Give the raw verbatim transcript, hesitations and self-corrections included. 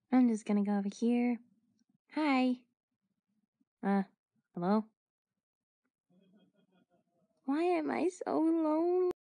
I'm just gonna go over here. Hi. Uh, hello? Why am I so lonely?